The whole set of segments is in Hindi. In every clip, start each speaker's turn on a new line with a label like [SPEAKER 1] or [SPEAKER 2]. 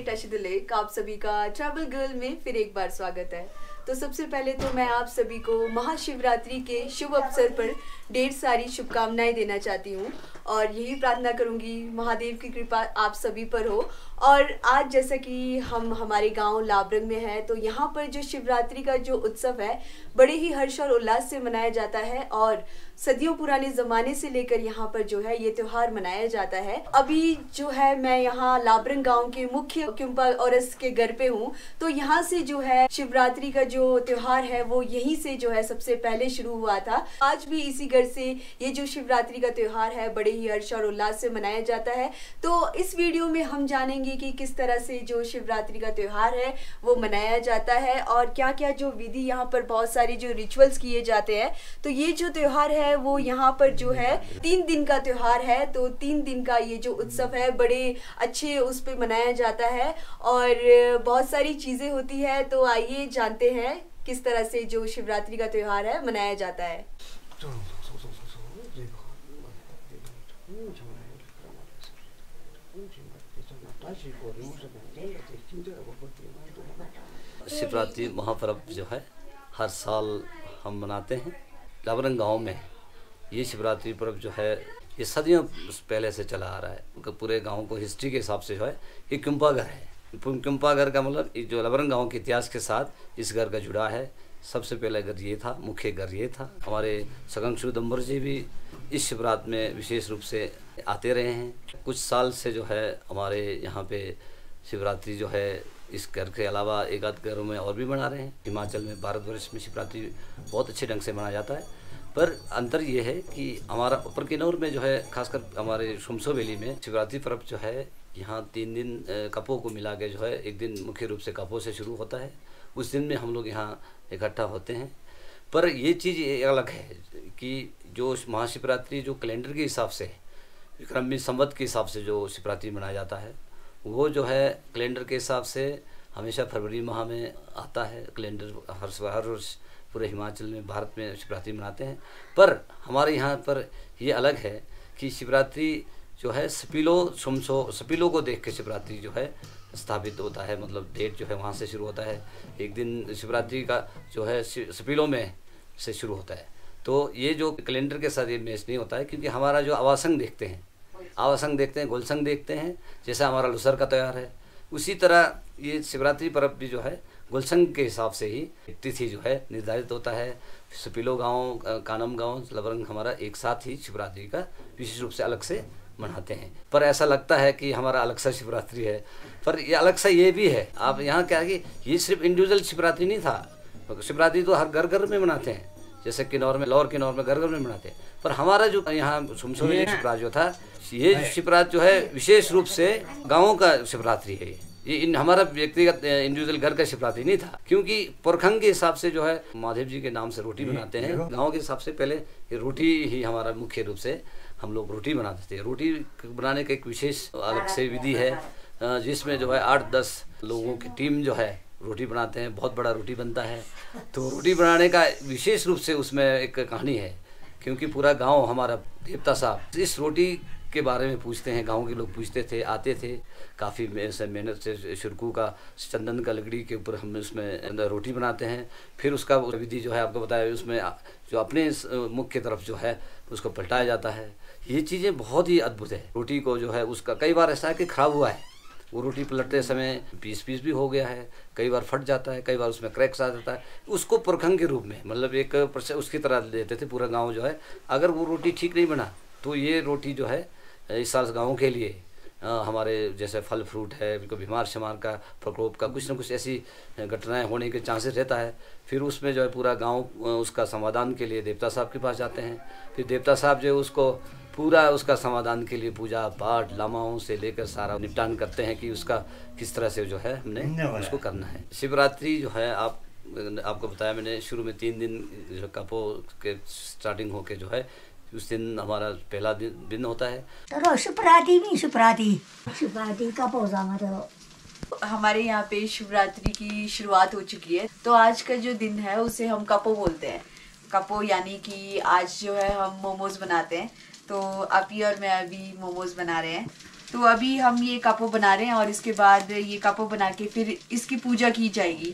[SPEAKER 1] टच द लेक, आप सभी का ट्रैवल गर्ल में फिर एक बार स्वागत है। तो सबसे पहले तो मैं आप सभी को महाशिवरात्रि के शुभ अवसर पर ढेर सारी शुभकामनाएं देना चाहती हूँ और यही प्रार्थना करूँगी महादेव की कृपा आप सभी पर हो। और आज जैसा कि हम हमारे गांव लाबरंग में हैं, तो यहाँ पर जो शिवरात्रि का जो उत्सव है बड़े ही हर्ष और उल्लास से मनाया जाता है और सदियों पुराने ज़माने से लेकर यहाँ पर जो है ये त्यौहार मनाया जाता है। अभी जो है मैं यहाँ लाबरंग गांव के मुख्य क्युम्पा औरस के घर पे हूँ, तो यहाँ से जो है शिवरात्रि का जो त्यौहार है वो यहीं से जो है सबसे पहले शुरू हुआ था। आज भी इसी घर से ये जो शिवरात्रि का त्यौहार है बड़े ही हर्ष और उल्लास से मनाया जाता है। तो इस वीडियो में हम जानेंगे कि किस तरह से जो शिवरात्रि का त्यौहार है वो मनाया जाता है और क्या क्या जो विधि यहाँ पर बहुत सारी जो रिचुअल्स किए जाते हैं। तो ये जो त्यौहार है वो यहाँ पर जो है 3 दिन का त्यौहार है, तो 3 दिन का ये जो उत्सव है बड़े अच्छे उस पे मनाया जाता है और बहुत सारी चीज़ें होती है। तो आइए जानते हैं किस तरह से जो शिवरात्रि का त्यौहार है मनाया जाता है।
[SPEAKER 2] शिवरात्रि महापर्व जो है हर साल हम मनाते हैं। लाबरंग गांव में ये शिवरात्रि पर्व जो है ये सदियों पहले से चला आ रहा है। पूरे गांव को हिस्ट्री के हिसाब से जो है ये क्युम्पा घर है। क्युम्पा घर का मतलब जो लाबरंग गांव के इतिहास के साथ इस घर का जुड़ा है। सबसे पहला घर ये था, मुख्य घर ये था। हमारे सगंशु दम्बर जी भी इस शिवरात्रि में विशेष रूप से आते रहे हैं। कुछ साल से जो है हमारे यहाँ पे शिवरात्रि जो है इस घर के अलावा एक आध घरों में और भी मना रहे हैं। हिमाचल में, भारतवर्ष में शिवरात्रि बहुत अच्छे ढंग से मनाया जाता है। पर अंतर ये है कि हमारा ऊपर किन्नौर में जो है खासकर हमारे शुमसो वैली में शिवरात्रि पर्व जो है यहाँ 3 दिन कपों को मिला के जो है एक दिन मुख्य रूप से कपों से शुरू होता है। उस दिन में हम लोग यहाँ इकट्ठा होते हैं। पर ये चीज़ अलग है कि जो महाशिवरात्रि जो कैलेंडर के हिसाब से विक्रमी संवत के हिसाब से जो शिवरात्रि मनाया जाता है वो जो है कैलेंडर के हिसाब से हमेशा फरवरी माह में आता है। कैलेंडर हर वर्ष पूरे हिमाचल में, भारत में शिवरात्रि मनाते हैं। पर हमारे यहाँ पर ये अलग है कि शिवरात्रि जो है सपीलो को देख के शिवरात्रि जो है स्थापित होता है। मतलब डेट जो है वहाँ से शुरू होता है। एक दिन शिवरात्रि का जो है सपीलो में से शुरू होता है। तो ये जो कैलेंडर के साथ ये मैच नहीं होता है, क्योंकि हमारा जो आवासंग देखते हैं, गोलसंग देखते हैं, जैसा हमारा लुसर का त्यौहार है उसी तरह ये शिवरात्रि पर्व भी जो है गोलसंग के हिसाब से ही तिथि जो है निर्धारित होता है। सपीलो गांव, कानम गांव, लाबरंग हमारा एक साथ ही शिवरात्रि का विशेष रूप से अलग से मनाते हैं। पर ऐसा लगता है कि हमारा अलग सा शिवरात्रि है, पर ये अलग सा ये भी है। आप यहाँ क्या है कि ये सिर्फ इंडिविजुअल शिवरात्रि नहीं था। शिवरात्रि तो हर घर में मनाते हैं, जैसे किन्नौर में, लोअर किन्नौर में घर में मनाते हैं। पर हमारा जो यहाँ सुमसो शिवरात्रि जो था ये शिवरात्रि जो है विशेष रूप से गाँवों का शिवरात्रि है। ये हमारा व्यक्तिगत इंडिविजुअल घर का शिवरात्रि नहीं था, क्योंकि पुरखंग के हिसाब से जो है महादेव जी के नाम से रोटी बनाते हैं। गांव के हिसाब से पहले ये रोटी ही हमारा मुख्य रूप से हम लोग रोटी बनाते थे। रोटी बनाने का एक विशेष अलग से विधि है, जिसमें जो है 8-10 लोगों की टीम जो है रोटी बनाते हैं। बहुत बड़ा रोटी बनता है। तो रोटी बनाने का विशेष रूप से उसमें एक कहानी है, क्योंकि पूरा गाँव हमारा देवता साहब इस रोटी के बारे में पूछते हैं। गांव के लोग पूछते थे, आते थे, काफ़ी मेहनत से शुरकू का, चंदन का लकड़ी के ऊपर हम उसमें रोटी बनाते हैं। फिर उसका विधि जो है आपको बताया, उसमें जो अपने मुख्य तरफ जो है उसको पलटाया जाता है। ये चीज़ें बहुत ही अद्भुत है। रोटी को जो है उसका कई बार ऐसा है कि ख़राब हुआ है, वो रोटी पलटते समय पीस भी हो गया है, कई बार फट जाता है, कई बार उसमें क्रैक्स आ जाता है। उसको पुरखंग के रूप में, मतलब एक उसकी तरह देते थे पूरा गाँव जो है। अगर वो रोटी ठीक नहीं बना तो ये रोटी जो है इस साल गाँव के लिए हमारे जैसे फल फ्रूट है, उनको बीमार शमार का, प्रकोप का, कुछ न कुछ ऐसी घटनाएं होने के चांसेस रहता है। फिर उसमें जो है पूरा गांव उसका समाधान के लिए देवता साहब के पास जाते हैं। फिर देवता साहब जो है उसको पूरा उसका समाधान के लिए पूजा पाठ लामाओं से लेकर सारा निपटान करते हैं कि उसका किस तरह से जो है हमने उसको करना है। शिवरात्रि जो है आपको बताया मैंने, शुरू में 3 दिन जो कपो के स्टार्टिंग होके जो है उस दिन हमारा पहला दिन होता है।
[SPEAKER 1] हमारे यहाँ पे शिवरात्रि की शुरुआत हो चुकी है, तो आज का जो दिन है उसे हम कपो बोलते हैं। कपो यानी कि आज जो है हम मोमोज बनाते हैं। तो आप ही और मैं अभी मोमोज बना रहे हैं। तो अभी हम ये कापो बना रहे हैं और इसके बाद ये कापो बना के फिर इसकी पूजा की जाएगी।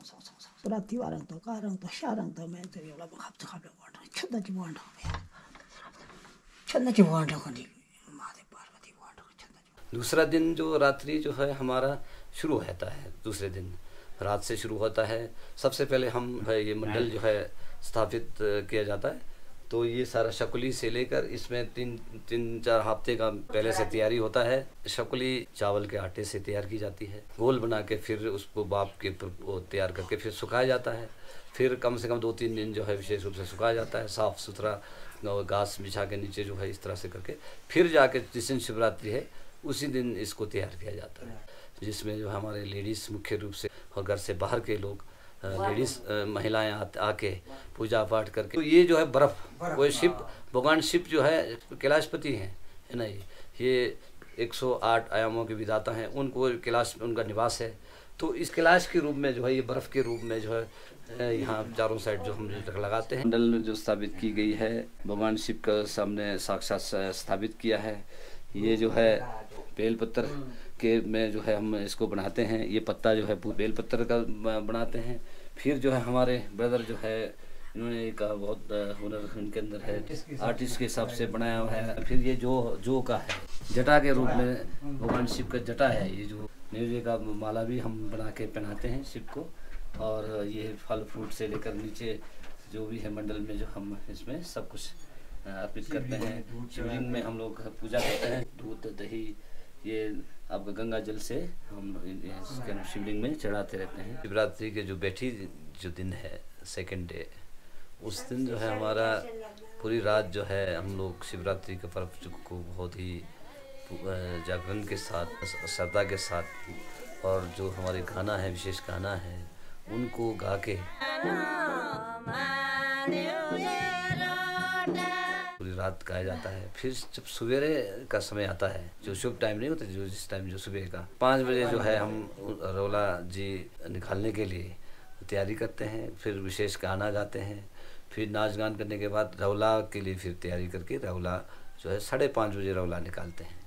[SPEAKER 2] दूसरा दिन जो रात्रि जो है हमारा शुरू होता है, दूसरे दिन रात से शुरू होता है। सबसे पहले हम ये मंडल जो है स्थापित किया जाता है। तो ये सारा शकुली से लेकर इसमें तीन चार हफ्ते का पहले से तैयारी होता है। शकुली चावल के आटे से तैयार की जाती है, गोल बना के फिर उसको बाप के वो तैयार करके फिर सुखाया जाता है। फिर कम से कम 2-3 दिन जो है विशेष रूप से सुखाया जाता है, साफ़ सुथरा घास बिछा के नीचे जो है इस तरह से करके फिर जाके जिस दिन शिवरात्रि है उसी दिन इसको तैयार किया जाता है, जिसमें जो हमारे लेडीज़ मुख्य रूप से और घर से बाहर के लोग लेडीज़ महिलाएं आके पूजा पाठ करके। तो ये जो है बर्फ़ वो शिव भगवान शिव जो है कैलाशपति हैं, है ना। ये 108 आयामों के विधाता हैं, उनको कैलाश उनका निवास है। तो इस कैलाश के रूप में जो है ये बर्फ़ के रूप में जो है यहाँ चारों साइड जो हम लगाते हैं। मंडल जो स्थापित की गई है भगवान शिव का सामने साक्षात स्थापित किया है। ये जो है बेलपत्र के में जो है हम इसको बनाते हैं। ये पत्ता जो है बेलपत्र का बनाते हैं। फिर जो है हमारे ब्रदर जो है इन्होंने एक बहुत हुनर उनके अंदर है, आर्टिस्ट के हिसाब से बनाया हुआ है। फिर ये जो का है जटा के रूप में भगवान शिव का जटा है। ये जो नेवले का माला भी हम बना के पहनाते हैं शिव को। और ये फल फ्रूट से लेकर नीचे जो भी है मंडल में जो हम इसमें सब कुछ अर्पित करते हैं। शिवलिंग में हम लोग पूजा करते हैं, दूध दही ये आपका गंगा जल से हम शिवलिंग में चढ़ाते रहते हैं। शिवरात्रि के जो बैठी जो दिन है सेकंड डे, उस दिन जो है हमारा पूरी रात जो है हम लोग शिवरात्रि के पर्व को बहुत ही जागरण के साथ श्रद्धा के साथ और जो हमारे गाना है विशेष गाना है उनको गा के पूरी रात गाया जाता है। फिर जब सवेरे का समय आता है जो शुभ टाइम नहीं होता, जो जिस टाइम जो सुबह का 5 बजे जो है हम रौला जी निकालने के लिए तैयारी करते हैं। फिर विशेष गाना गाते हैं। फिर नाच गान करने के बाद रौला के लिए फिर तैयारी करके रौला जो है 5:30 बजे रौला निकालते हैं।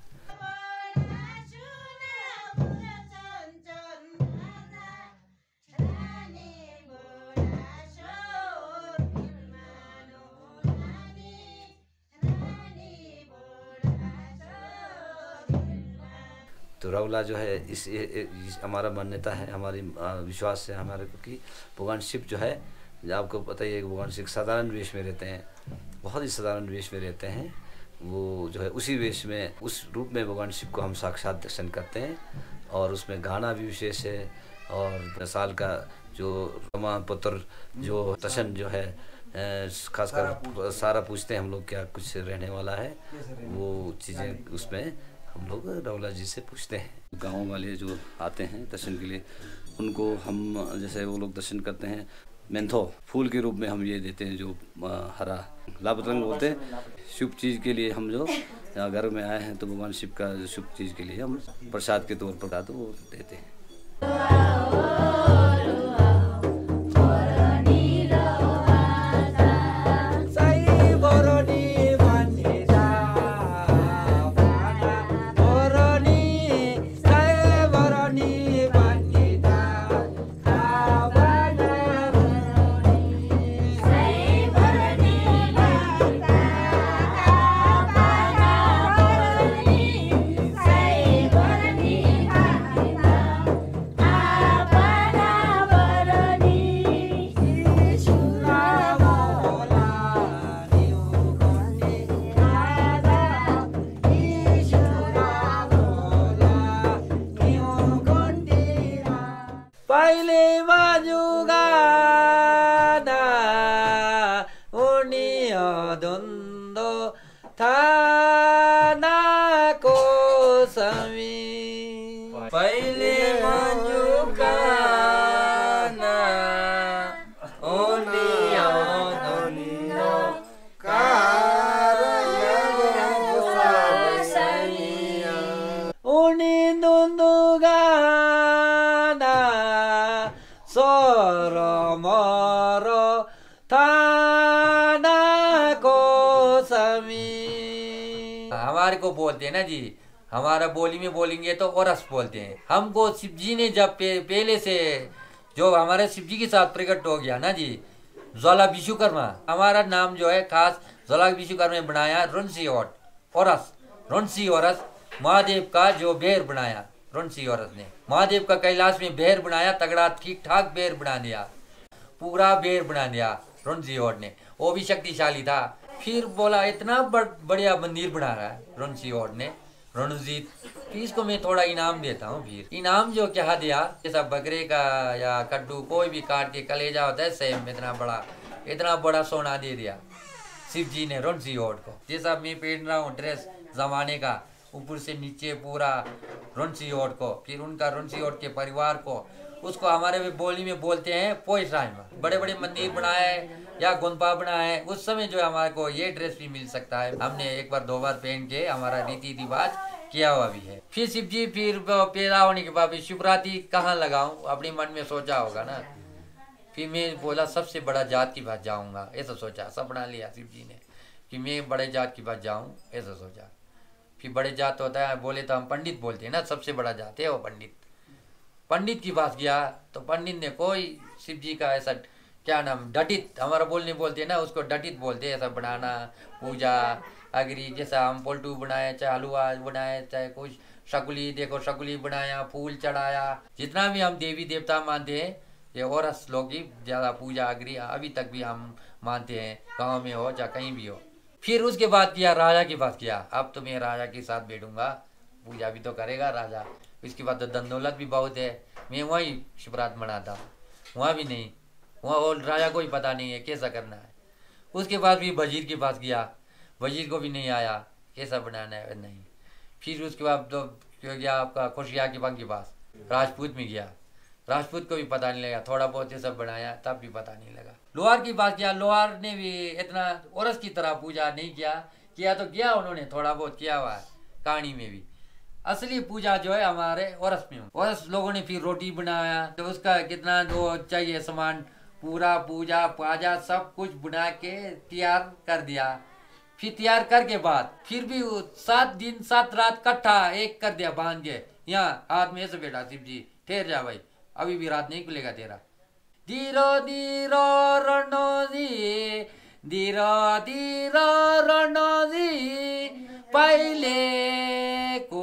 [SPEAKER 2] तो रौला जो है इस हमारा मान्यता है, हमारी विश्वास है हमारे को कि भगवान शिव जो है आपको पता ही है कि भगवान शिव साधारण वेश में रहते हैं, बहुत ही साधारण वेश में रहते हैं। वो जो है उसी वेश में उस रूप में भगवान शिव को हम साक्षात दर्शन करते हैं। और उसमें गाना भी विशेष है। और साल का जो रमा पुत्र जो दर्शन जो है खासकर सारा पूछते हैं हम लोग क्या कुछ रहने वाला है, वो चीज़ें उसमें हम लोग रौला जी से पूछते हैं। गाँव वाले जो आते हैं दर्शन के लिए उनको हम जैसे वो लोग दर्शन करते हैं मेंथो फूल के रूप में हम ये देते हैं जो हरा लाभ रंग होते हैं। शुभ चीज़ के लिए हम जो घर में आए हैं तो भगवान शिव का शुभ चीज़ के लिए हम प्रसाद के तौर पर तो वो देते हैं।
[SPEAKER 3] पहिले बाजुगा ना उनिया द्वंद्व थाना को समी पहिले बाजुगा ना उनिया द्वंद्व उनी दुंदुगा मरो थाना को समी। हमारे को बोलते हैं ना जी हमारा बोली में बोलेंगे तो औरस बोलते हैं। हमको शिव जी ने जब पहले से जो हमारे शिव जी के साथ प्रकट हो गया ना जी, ज्वाला विश्वकर्मा, हमारा नाम जो है खास ज्वाला विश्वकर्मा ने बनाया रणसी औरस, रणसी औरस, महादेव का जो बेर बनाया रणसी औरस ने, महादेव का कैलाश में बेर बनाया, तगड़ा ठीक ठाक बेर बना दिया, पूरा बेर बना दिया रणसी औरस ने, वो भी शक्तिशाली था। फिर बोला इतना बढ़िया मंदिर बना रहा है रणसी औरस ने, रणजीत, फिर इसको मैं थोड़ा इनाम देता हूँ। फिर इनाम जो क्या दिया, जैसा बकरे का या कद्दू कोई भी काट के कलेजा होता है सेम इतना बड़ा सोना दे दिया शिव जी ने रणसी औरस को। जैसा मैं पहन रहा हूँ ड्रेस जमाने का, ऊपर से नीचे पूरा रणसी औरस को, फिर उनका रणसी औरस के परिवार को, उसको हमारे भी बोली में बोलते हैं पोइसाई में। बड़े बड़े मंदिर बनाए या गुंपा बनाए, उस समय जो हमारे को ये ड्रेस भी मिल सकता है। हमने एक बार 2 बार पहन के हमारा रीति रिवाज किया हुआ भी है। फिर शिव जी फिर पैदा होने के बाद शिवरात्रि कहाँ लगाऊं, अपने मन में सोचा होगा ना। फिर मैं बोला सबसे बड़ा जात के पास जाऊंगा, ऐसा सोचा, सपना लिया शिव जी ने कि मैं बड़े जात के पास जाऊं, ऐसा सोचा। फिर बड़े जात होता है, बोले तो हम पंडित बोलते हैं ना, सबसे बड़ा जात है वो पंडित के पास गया तो पंडित ने कोई शिव जी का ऐसा क्या नाम, डटित, हमारा बोलने बोलते हैं ना उसको डटित बोलते हैं, ऐसा बनाना पूजा अगरी, जैसा हम पोल्टू बनाए, चाहे हलवा बनाए, चाहे कुछ शकुली, देखो शकुली बनाया, फूल चढ़ाया, जितना भी हम देवी देवता मानते हैं ये औरस लोग की ज़्यादा पूजा अगरी अभी तक भी हम मानते हैं, गाँव में हो चाहे कहीं भी हो। फिर उसके बाद किया राजा के पास किया, अब तो मैं राजा के साथ बैठूंगा, पूजा भी तो करेगा राजा। इसके बाद तो धन दौलत भी बहुत है, मैं वहीं शिवरात्रि मनाता, वहाँ भी नहीं, वहाँ और राजा को ही पता नहीं है कैसा करना है। उसके बाद भी वजीर के पास गया, वजीर को भी नहीं आया कैसा बनाना है नहीं। फिर उसके बाद तो क्यों गया आपका खुशिया के के पास, राजपूत में गया, राजपूत को भी पता नहीं लगा, थोड़ा बहुत ये सब बनाया तब भी पता नहीं लगा। लोहार की बात किया, लोहार ने भी इतना औरस की तरह पूजा नहीं किया तो किया उन्होंने, थोड़ा बहुत किया हुआ है कहानी में भी। असली पूजा जो है हमारे औरस में, औरस लोगों ने फिर रोटी बनाया, तो उसका कितना जो चाहिए सामान पूरा पूजा पाजा सब कुछ बना के तैयार कर दिया। फिर तैयार करके बाद फिर भी 7 दिन 7 रात इकट्ठा एक कर दिया बांध के, यहाँ हाथ में ऐसे बैठा शिव जी, ठहर जा भाई अभी भी रात नहीं खुलेगा तेरा। धीरो धीरो रणोजी, धीरो धीरो रणोजी, पहले को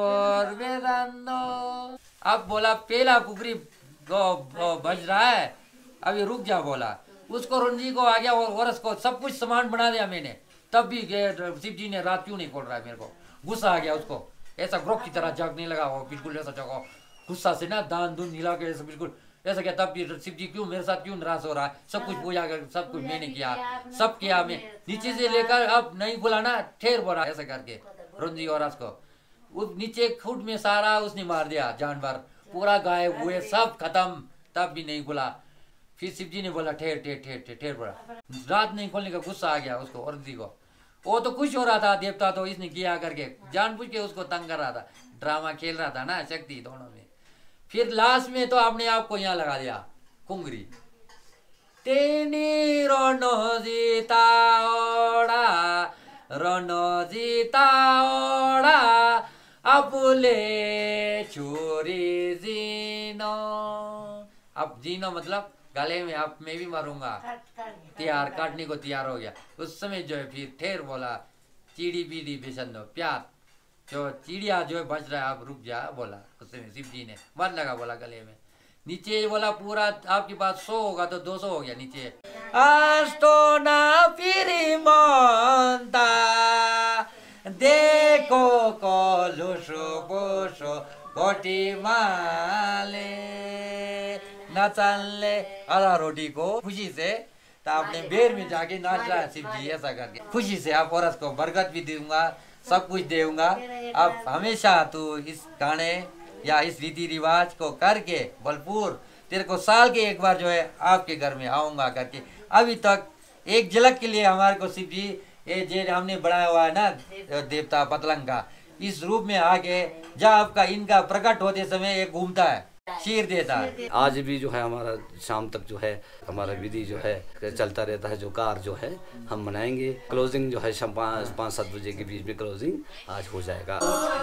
[SPEAKER 3] अब बोला पहला कुकरी बज रहा है, अभी रुक जा बोला। उसको रणजी को आ गया और औरस को सब कुछ सामान बना दिया मैंने, तब भी शिव जी ने रात क्यों नहीं खोल रहा है, मेरे को गुस्सा आ गया उसको, ऐसा ग्रोक की तरह जगने लगा वो, बिल्कुल ऐसा जगह गुस्सा से ना दान दून हिला के ऐसा बिल्कुल ऐसा क्या। तब भी शिव जी क्यों मेरे साथ क्यों नाराज हो रहा है, सब कुछ पूजा कर सब कुछ मैंने किया, सब किया मैं, नीचे से लेकर अब नहीं बुलाना ठेर बोला, ऐसा करके रणजी औरस को उस नीचे खुद में सारा उसने मार दिया, जानवर पूरा गायब हुए सब खत्म, तब भी नहीं बुला। फिर शिव जी ने बोला ठेर ठेर ठेर ठेर बोला, रात नहीं खोलने का गुस्सा आ गया उसको औरत को। वो तो खुश हो रहा था देवता, तो इसने किया करके जानबूझ के उसको तंग कर रहा था, ड्रामा खेल रहा था ना शक्ति दोनों में। फिर लास्ट में तो अपने आप को यहाँ लगा दिया कुंगरी, तेनी रणो जीता ओड़ा, रणो जीता ओड़ा, अपुले चोरी जीनो। अब जीनो मतलब गले में अब मैं भी मरूंगा, तैयार काटने को तैयार हो गया। उस समय जो है फिर ठेर बोला चिड़ी बीड़ी बेसन दो प्यार, जो चिड़िया जो है बच रहा है आप रुक जा बोला। उस समय शिव जी ने मत लगा बोला गले में, नीचे बोला पूरा आपके पास 100 होगा तो 200 हो गया नीचे। आस्तो ना फिरी मनता देखो को लुसो बोसो गोटी माले नाचनले आधा रोटी को खुशी से, तो आपने बेर में जाके नाच रहा है शिव जी ऐसा करके खुशी से। आप औरत को बरकत भी दूंगा, सब कुछ दूंगा, आप हमेशा तू इस गाने या इस रीति रिवाज को करके बलपूर तेरे को साल के एक बार जो है आपके घर में आऊंगा करके। अभी तक एक झलक के लिए हमारे को शिव जी ये जे हमने बनाया हुआ है ना देवता पतलंग का, इस रूप में आके जब आपका इनका प्रकट होते समय ये घूमता है, शीर देता है।
[SPEAKER 2] आज भी जो है हमारा शाम तक जो है हमारा विधि जो है चलता रहता है। जो कार जो है हम मनाएंगे। क्लोजिंग जो है शाम 5-7 बजे के बीच में क्लोजिंग आज हो जाएगा।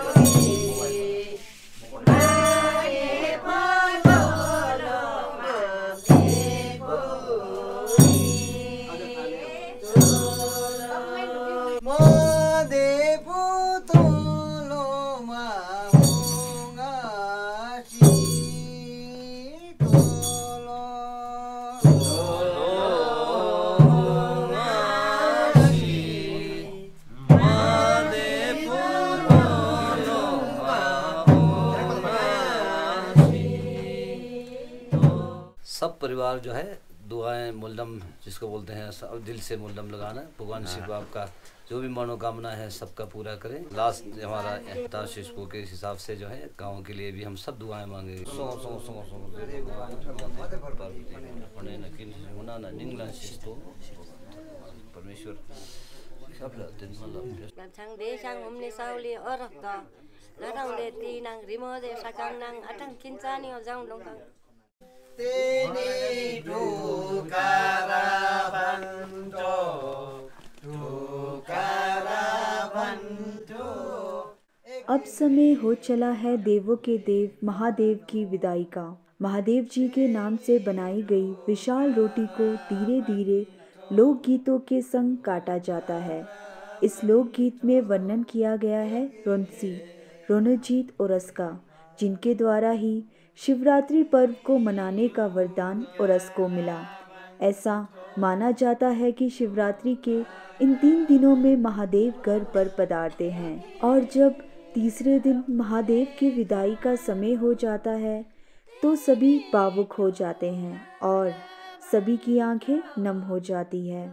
[SPEAKER 2] सब परिवार जो है दुआएं मुल्लम जिसको बोलते हैं सब दिल से मुल्लम लगाना। भगवान शिव आपका जो भी मनोकामना है सबका पूरा करें। लास्ट हमारा शिशु के हिसाब से जो है गाँव के लिए भी हम सब दुआएं मांगेंगे। परमेश्वर
[SPEAKER 1] अब समय हो चला है देवों के देव महादेव की विदाई का। महादेव जी के नाम से बनाई गई विशाल रोटी को धीरे धीरे लोकगीतों के संग काटा जाता है। इस लोकगीत में वर्णन किया गया है रोनसी, रोनजीत और रस का, जिनके द्वारा ही शिवरात्रि पर्व को मनाने का वरदान औरस को मिला। ऐसा माना जाता है कि शिवरात्रि के इन 3 दिनों में महादेव घर पर पधारते हैं और जब तीसरे दिन महादेव की विदाई का समय हो जाता है तो सभी भावुक हो जाते हैं और सभी की आंखें नम हो जाती है।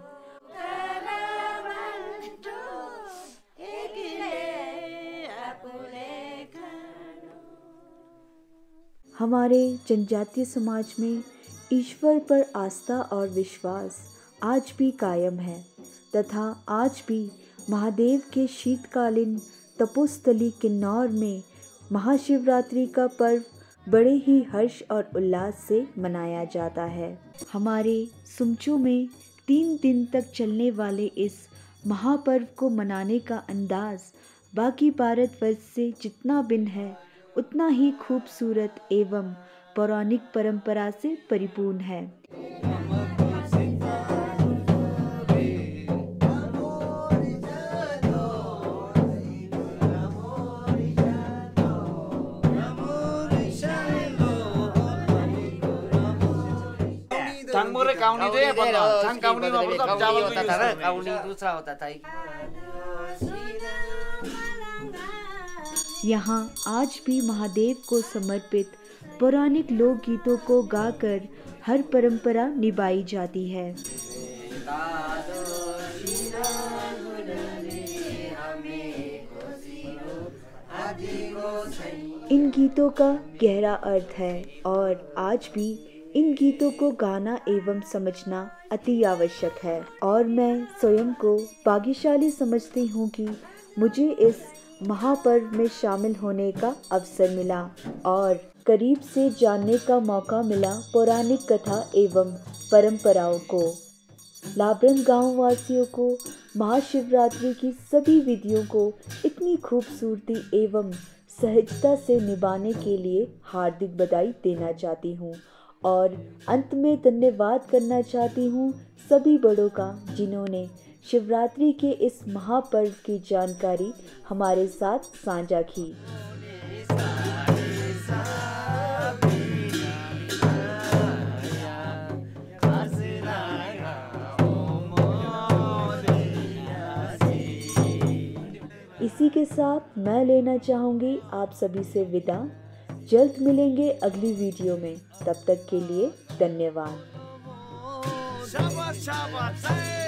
[SPEAKER 1] हमारे जनजातीय समाज में ईश्वर पर आस्था और विश्वास आज भी कायम है तथा आज भी महादेव के शीतकालीन तपोस्थली किन्नौर में महाशिवरात्रि का पर्व बड़े ही हर्ष और उल्लास से मनाया जाता है। हमारे सुमचू में 3 दिन तक चलने वाले इस महापर्व को मनाने का अंदाज बाकी भारतवर्ष से जितना भिन्न है उतना ही खूबसूरत एवं पौराणिक परंपरा से परिपूर्ण है। यहाँ आज भी महादेव को समर्पित पौराणिक लोकगीतों को गाकर हर परंपरा निभाई जाती है। इन गीतों का गहरा अर्थ है और आज भी इन गीतों को गाना एवं समझना अति आवश्यक है और मैं स्वयं को भाग्यशाली समझती हूँ कि मुझे इस महापर्व में शामिल होने का अवसर मिला और करीब से जानने का मौका मिला पौराणिक कथा एवं परंपराओं को। लाबरंग गांव वासियों को महाशिवरात्रि की सभी विधियों को इतनी खूबसूरती एवं सहजता से निभाने के लिए हार्दिक बधाई देना चाहती हूँ और अंत में धन्यवाद करना चाहती हूँ सभी बड़ों का जिन्होंने शिवरात्रि के इस महापर्व की जानकारी हमारे साथ साझा की। इसी के साथ मैं लेना चाहूँगी आप सभी से विदा। जल्द मिलेंगे अगली वीडियो में, तब तक के लिए धन्यवाद।